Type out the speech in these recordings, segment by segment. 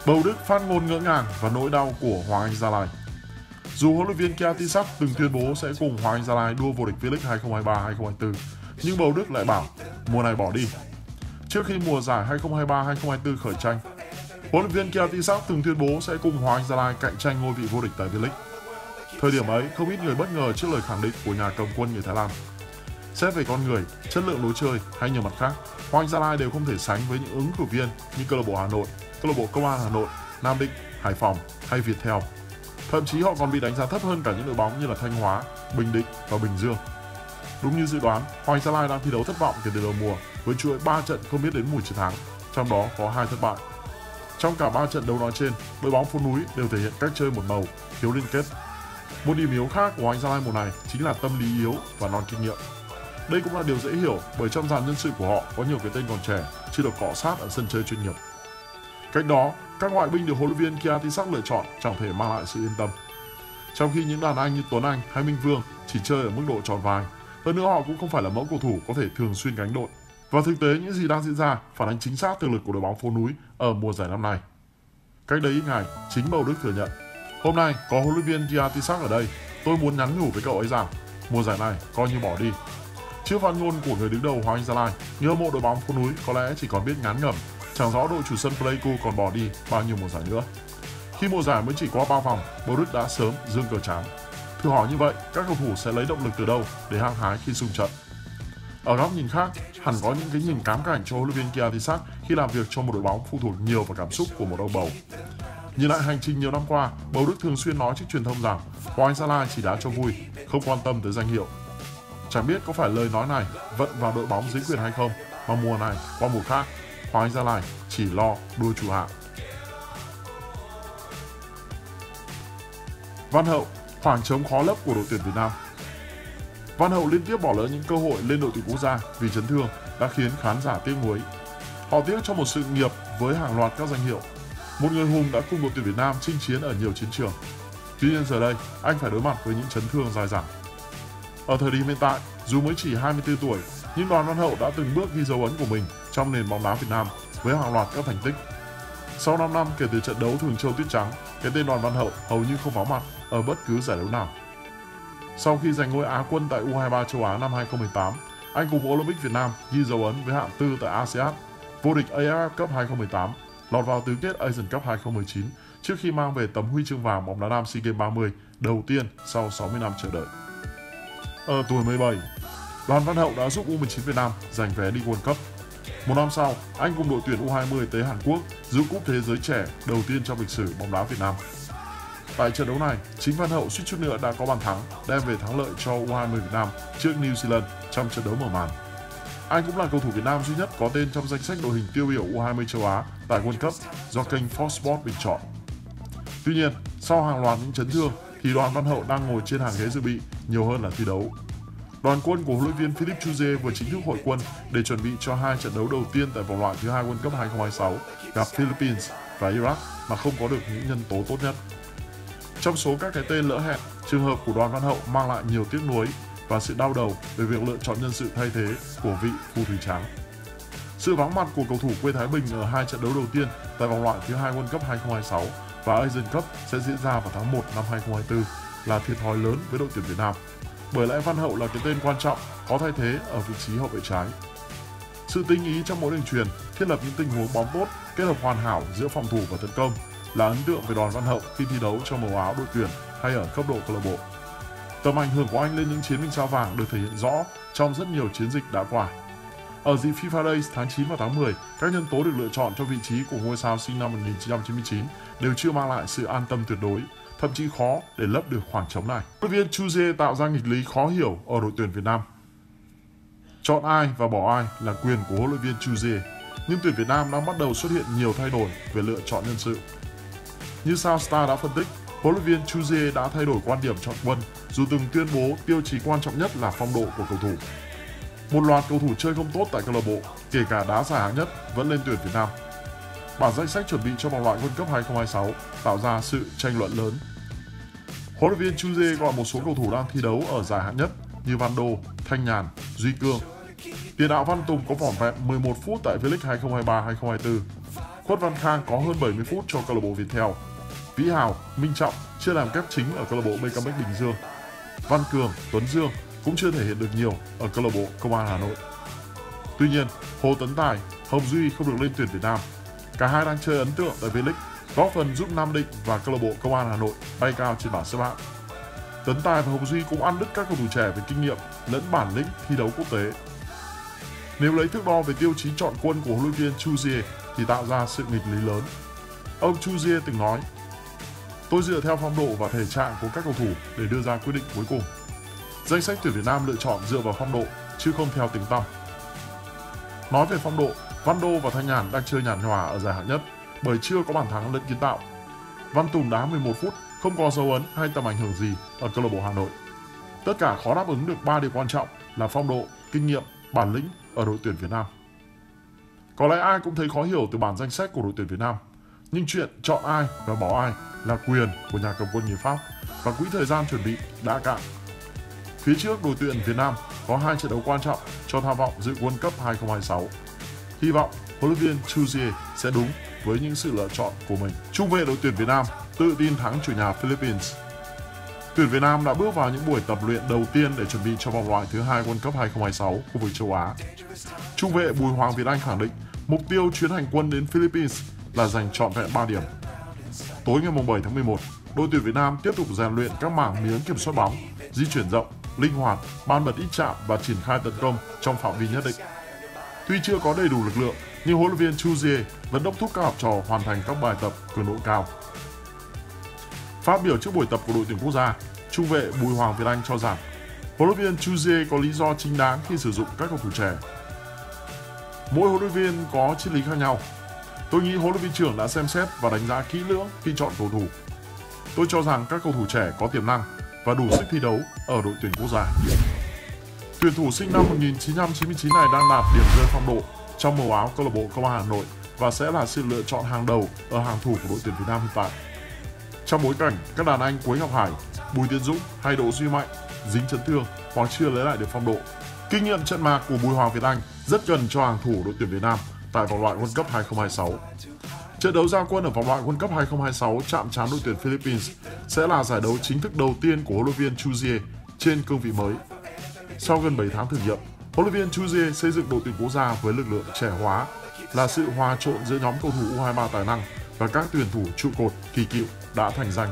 Bầu Đức phát ngôn ngỡ ngàng và nỗi đau của Hoàng Anh Gia Lai. Dù huấn luyện viên Kiatisak từng tuyên bố sẽ cùng Hoàng Anh Gia Lai đua vô địch V-League 2023-2024, nhưng Bầu Đức lại bảo mùa này bỏ đi. Trước khi mùa giải 2023-2024 khởi tranh, huấn luyện viên Kiatisak từng tuyên bố sẽ cùng Hoàng Anh Gia Lai cạnh tranh ngôi vị vô địch tại V-League. Thời điểm ấy, không ít người bất ngờ trước lời khẳng định của nhà cầm quân người Thái Lan. Xét về con người, chất lượng lối chơi hay nhiều mặt khác, Hoàng Anh Gia Lai đều không thể sánh với những ứng cử viên như câu lạc bộ Hà Nội, câu lạc bộ Công an Hà Nội, Nam Định, Hải Phòng hay Viettel. Thậm chí họ còn bị đánh giá thấp hơn cả những đội bóng như là Thanh Hóa, Bình Định và Bình Dương. Đúng như dự đoán, Hoàng Anh Gia Lai đang thi đấu thất vọng kể từ đầu mùa với chuỗi 3 trận không biết đến mùi chiến thắng, trong đó có 2 thất bại. Trong cả 3 trận đấu nói trên, đội bóng phố núi đều thể hiện cách chơi một màu, thiếu liên kết. Một điểm yếu khác của Hoàng Anh Gia Lai mùa này chính là tâm lý yếu và non kinh nghiệm. Đây cũng là điều dễ hiểu bởi trong dàn nhân sự của họ có nhiều cái tên còn trẻ, chưa được cọ sát ở sân chơi chuyên nghiệp. Cách đó, các ngoại binh được huấn luyện viên Kiatisak lựa chọn chẳng thể mang lại sự yên tâm. Trong khi những đàn anh như Tuấn Anh hay Minh Vương chỉ chơi ở mức độ tròn vai, hơn nữa họ cũng không phải là mẫu cầu thủ có thể thường xuyên gánh đội. Và thực tế những gì đang diễn ra phản ánh chính xác thực lực của đội bóng phố núi ở mùa giải năm nay. Cách đây ít ngày, chính Bầu Đức thừa nhận: hôm nay có huấn luyện viên Kiatisak ở đây, tôi muốn nhắn nhủ với cậu ấy rằng mùa giải này coi như bỏ đi. Trước phát ngôn của người đứng đầu Hoàng Anh Gia Lai, người hâm mộ đội bóng phố núi có lẽ chỉ còn biết ngán ngẩm, chẳng rõ đội chủ sân Pleiku còn bỏ đi bao nhiêu mùa giải nữa. Khi mùa giải mới chỉ qua 3 vòng, Bầu Đức đã sớm giương cờ trắng. Thử hỏi như vậy, các cầu thủ sẽ lấy động lực từ đâu để hăng hái khi xung trận? Ở góc nhìn khác, hẳn có những cái nhìn cám cảnh cho huấn luyện viên Kiatisak khi làm việc cho một đội bóng phụ thuộc nhiều vào cảm xúc của một ông bầu. Nhìn lại hành trình nhiều năm qua, Bầu Đức thường xuyên nói trước truyền thông rằng Hoàng Anh Gia Lai chỉ đá cho vui, không quan tâm tới danh hiệu. Chẳng biết có phải lời nói này vận vào đội bóng dưới quyền hay không, mà mùa này qua mùa khác, Hoàng Anh Gia Lai chỉ lo đua trụ hạng. Văn Hậu, khoảng trống khó lấp của đội tuyển Việt Nam. Văn Hậu liên tiếp bỏ lỡ những cơ hội lên đội tuyển quốc gia vì chấn thương đã khiến khán giả tiếc nuối. Họ tiếc cho một sự nghiệp với hàng loạt các danh hiệu. Một người hùng đã cùng đội tuyển Việt Nam chinh chiến ở nhiều chiến trường. Tuy nhiên giờ đây, anh phải đối mặt với những chấn thương dài dẳng. Ở thời điểm hiện tại, dù mới chỉ 24 tuổi, nhưng Đoàn Văn Hậu đã từng bước ghi dấu ấn của mình trong nền bóng đá Việt Nam với hàng loạt các thành tích. Sau 5 năm kể từ trận đấu Thường Châu Tuyết Trắng, cái tên Đoàn Văn Hậu hầu như không vắng mặt ở bất cứ giải đấu nào. Sau khi giành ngôi Á quân tại U23 châu Á năm 2018, anh cùng Olympic Việt Nam ghi dấu ấn với hạng tư tại ASEAN, vô địch AFF Cup 2018, lọt vào tứ kết Asian Cup 2019 trước khi mang về tấm huy chương vàng bóng đá nam SEA Games 30 đầu tiên sau 60 năm chờ đợi. Ở tuổi 17, Đoàn Văn Hậu đã giúp U19 Việt Nam giành vé đi World Cup. Một năm sau, anh cùng đội tuyển U20 tới Hàn Quốc giữ cúp thế giới trẻ đầu tiên trong lịch sử bóng đá Việt Nam. Tại trận đấu này, chính Văn Hậu suýt chút nữa đã có bàn thắng đem về thắng lợi cho U20 Việt Nam trước New Zealand trong trận đấu mở màn. Anh cũng là cầu thủ Việt Nam duy nhất có tên trong danh sách đội hình tiêu biểu U20 châu Á tại World Cup do kênh Fox Sports bình chọn. Tuy nhiên, sau hàng loạt những chấn thương thì Đoàn Văn Hậu đang ngồi trên hàng ghế dự bị nhiều hơn là thi đấu. Đoàn quân của huấn luyện viên Philippe Chuze vừa chính thức hội quân để chuẩn bị cho 2 trận đấu đầu tiên tại vòng loại thứ 2 World Cup 2026 gặp Philippines và Iraq mà không có được những nhân tố tốt nhất. Trong số các cái tên lỡ hẹn, trường hợp của Đoàn Văn Hậu mang lại nhiều tiếc nuối và sự đau đầu về việc lựa chọn nhân sự thay thế của vị phù thủy trắng. Sự vắng mặt của cầu thủ quê Thái Bình ở 2 trận đấu đầu tiên tại vòng loại thứ 2 World Cup 2026 và Asian Cup sẽ diễn ra vào tháng 1 năm 2024 là thiệt thòi lớn với đội tuyển Việt Nam. Bởi lẽ Văn Hậu là cái tên quan trọng có thay thế ở vị trí hậu vệ trái. Sự tinh ý trong mỗi đường chuyền, thiết lập những tình huống bóng tốt, kết hợp hoàn hảo giữa phòng thủ và tấn công là ấn tượng về Đoàn Văn Hậu khi thi đấu trong màu áo đội tuyển hay ở cấp độ câu lạc bộ. Tầm ảnh hưởng của anh lên những chiến binh sao vàng được thể hiện rõ trong rất nhiều chiến dịch đã qua. Ở dịp FIFA Days tháng 9 và tháng 10, các nhân tố được lựa chọn cho vị trí của ngôi sao sinh năm 1999 đều chưa mang lại sự an tâm tuyệt đối, thậm chí khó để lấp được khoảng trống này. Huấn luyện viên Chuze tạo ra nghịch lý khó hiểu ở đội tuyển Việt Nam. Chọn ai và bỏ ai là quyền của huấn luyện viên Chuze, nhưng tuyển Việt Nam đang bắt đầu xuất hiện nhiều thay đổi về lựa chọn nhân sự. Như sao Star đã phân tích, huấn luyện viên Chuze đã thay đổi quan điểm chọn quân dù từng tuyên bố tiêu chí quan trọng nhất là phong độ của cầu thủ. Một loạt cầu thủ chơi không tốt tại câu lạc bộ, kể cả đá giải hạng nhất, vẫn lên tuyển Việt Nam. Bản danh sách chuẩn bị cho vòng loại World Cup 2026 tạo ra sự tranh luận lớn. Huấn luyện viên Chuze gọi một số cầu thủ đang thi đấu ở giải hạng nhất như Văn Đô, Thanh Nhàn, Duy Cương. Tiền đạo Văn Tùng có vỏn vẹn 11 phút tại V-League 2023-2024. Khuất Văn Khang có hơn 70 phút cho câu lạc bộ Viettel. Vĩ Hào, Minh Trọng chưa làm kép chính ở câu lạc bộ BKMX Bình Dương. Văn Cường, Tuấn Dương cũng chưa thể hiện được nhiều ở câu lạc bộ Công an Hà Nội. Tuy nhiên, Hồ Tấn Tài, Hồng Duy không được lên tuyển Việt Nam. Cả hai đang chơi ấn tượng tại V-League, góp phần giúp Nam Định và câu lạc bộ Công an Hà Nội bay cao trên bảng xếp hạng. Tấn Tài và Hồng Duy cũng ăn đứt các cầu thủ trẻ về kinh nghiệm lẫn bản lĩnh thi đấu quốc tế. Nếu lấy thước đo về tiêu chí chọn quân của huấn luyện viên Chuzier thì tạo ra sự nghịch lý lớn. Ông Chuzier từng nói: "Tôi dựa theo phong độ và thể trạng của các cầu thủ để đưa ra quyết định cuối cùng. Danh sách tuyển Việt Nam lựa chọn dựa vào phong độ chứ không theo tiếng tăm." Nói về phong độ, Văn Đô và Thanh Nhàn đang chơi nhàn nhòa ở giải hạng nhất bởi chưa có bàn thắng lẫn kiến tạo. Văn Tùng đá 11 phút, không có dấu ấn hay tầm ảnh hưởng gì ở câu lạc bộ Hà Nội. Tất cả khó đáp ứng được 3 điều quan trọng là phong độ, kinh nghiệm, bản lĩnh ở đội tuyển Việt Nam. Có lẽ ai cũng thấy khó hiểu từ bản danh sách của đội tuyển Việt Nam, nhưng chuyện chọn ai và bỏ ai là quyền của nhà cầm quân người Pháp và quỹ thời gian chuẩn bị đã cạn. Phía trước đội tuyển Việt Nam có 2 trận đấu quan trọng cho tham vọng dự World Cup 2026. Hy vọng huấn luyện viên Chuzier sẽ đúng với những sự lựa chọn của mình. Trung vệ đội tuyển Việt Nam tự tin thắng chủ nhà Philippines. Tuyển Việt Nam đã bước vào những buổi tập luyện đầu tiên để chuẩn bị cho vòng loại thứ 2 World Cup 2026 khu vực châu Á. Trung vệ Bùi Hoàng Việt Anh khẳng định mục tiêu chuyến hành quân đến Philippines là giành trọn vẹn 3 điểm. Tối ngày 7 tháng 11, đội tuyển Việt Nam tiếp tục rèn luyện các mảng miếng kiểm soát bóng, di chuyển rộng, linh hoạt, ban bật ít chạm và triển khai tấn công trong phạm vi nhất định. Tuy chưa có đầy đủ lực lượng, nhưng huấn luyện viên Chuzier vẫn đốc thúc các học trò hoàn thành các bài tập cường độ cao. Phát biểu trước buổi tập của đội tuyển quốc gia, trung vệ Bùi Hoàng Việt Anh cho rằng huấn luyện viên Chuzier có lý do chính đáng khi sử dụng các cầu thủ trẻ. Mỗi huấn luyện viên có triết lý khác nhau. Tôi nghĩ huấn luyện viên trưởng đã xem xét và đánh giá kỹ lưỡng khi chọn cầu thủ. Tôi cho rằng các cầu thủ trẻ có tiềm năng và đủ sức thi đấu ở đội tuyển quốc gia. Tuyển thủ sinh năm 1999 này đang đạt điểm rơi phong độ trong màu áo câu lạc bộ Công an Hà Nội và sẽ là sự lựa chọn hàng đầu ở hàng thủ của đội tuyển Việt Nam hiện tại. Trong bối cảnh các đàn anh Quế Ngọc Hải, Bùi Tiến Dũng hay Đỗ Duy Mạnh dính chấn thương hoặc chưa lấy lại được phong độ, kinh nghiệm trận mạc của Bùi Hoàng Việt Anh rất cần cho hàng thủ đội tuyển Việt Nam tại vòng loại World Cup 2026. Trận đấu ra quân ở vòng loại World Cup 2026 chạm trán đội tuyển Philippines sẽ là giải đấu chính thức đầu tiên của huấn luyện viên Chuzier trên cương vị mới. Sau gần 7 tháng thử nghiệm, huấn luyện viên Chuzier xây dựng đội tuyển quốc gia với lực lượng trẻ hóa, là sự hòa trộn giữa nhóm cầu thủ U23 tài năng và các tuyển thủ trụ cột kỳ cựu đã thành danh.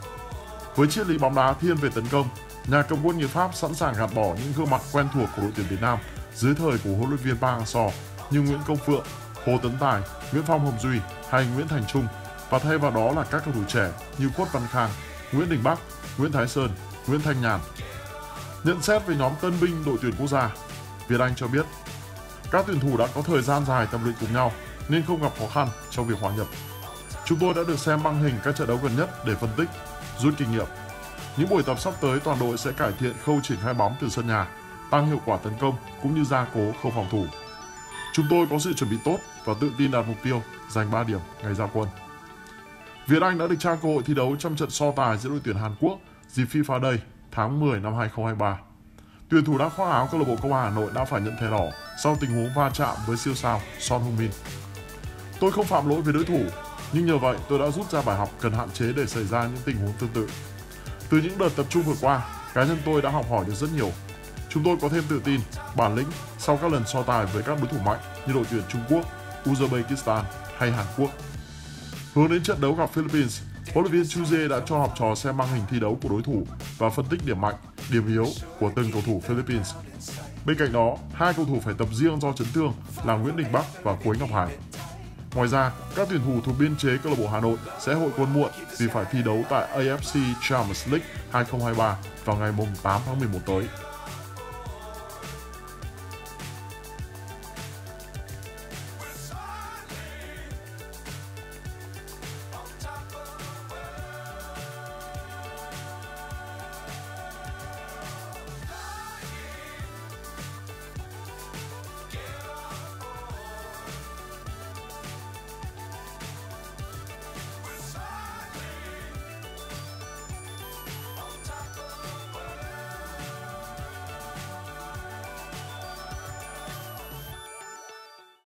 Với triết lý bóng đá thiên về tấn công, nhà cầm quân người Pháp sẵn sàng gạt bỏ những gương mặt quen thuộc của đội tuyển Việt Nam dưới thời của huấn luyện viên Park Hang-seo như Nguyễn Công Phượng, Hồ Tấn Tài, Nguyễn Phong Hồng Duy hay Nguyễn Thành Trung, và thay vào đó là các cầu thủ trẻ như Khuất Văn Khang, Nguyễn Đình Bắc, Nguyễn Thái Sơn, Nguyễn Thanh Nhàn. Nhận xét về nhóm tân binh đội tuyển quốc gia, Việt Anh cho biết các tuyển thủ đã có thời gian dài tập luyện cùng nhau nên không gặp khó khăn trong việc hòa nhập. Chúng tôi đã được xem băng hình các trận đấu gần nhất để phân tích, rút kinh nghiệm. Những buổi tập sắp tới toàn đội sẽ cải thiện khâu triển khai bóng từ sân nhà, tăng hiệu quả tấn công cũng như gia cố khâu phòng thủ. Chúng tôi có sự chuẩn bị tốt và tự tin đạt mục tiêu giành 3 điểm ngày ra quân. Việt Anh đã được trao cơ hội thi đấu trong trận so tài giữa đội tuyển Hàn Quốc dịp FIFA Day tháng 10 năm 2023. Tuyển thủ đã khoác áo câu lạc bộ Công an Hà Nội đã phải nhận thẻ đỏ sau tình huống va chạm với siêu sao Son Heung-min. Tôi không phạm lỗi với đối thủ, nhưng nhờ vậy tôi đã rút ra bài học cần hạn chế để xảy ra những tình huống tương tự. Từ những đợt tập trung vừa qua, cá nhân tôi đã học hỏi được rất nhiều. Chúng tôi có thêm tự tin, bản lĩnh sau các lần so tài với các đối thủ mạnh như đội tuyển Trung Quốc, Uzbekistan hay Hàn Quốc. Hướng đến trận đấu gặp Philippines, huấn luyện viên Chuzier đã cho học trò xem băng hình thi đấu của đối thủ và phân tích điểm mạnh, điểm yếu của từng cầu thủ Philippines. Bên cạnh đó, 2 cầu thủ phải tập riêng do chấn thương là Nguyễn Đình Bắc và Quế Ngọc Hải. Ngoài ra, các tuyển thủ thuộc biên chế câu lạc bộ Hà Nội sẽ hội quân muộn vì phải thi đấu tại AFC Champions League 2023 vào ngày 8 tháng 11 tới.